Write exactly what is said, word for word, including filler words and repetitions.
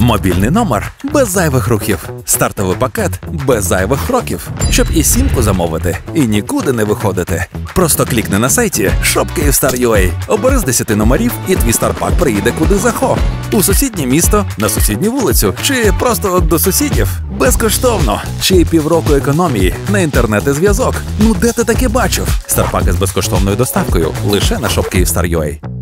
Мобільний номер без зайвих рухів. Стартовий пакет без зайвих кроків. Щоб і сімку замовити, і нікуди не виходити. Просто клікни на сайті шоп Київстар крапка ю а, обери з десяти номерів і твій старпак приїде куди захо. У сусіднє місто, на сусідню вулицю, чи просто до сусідів. Безкоштовно. Ще й півроку економії на інтернет і зв'язок. Ну де ти таке бачив? Старпак із безкоштовною доставкою лише на шоп Київстар крапка ю а.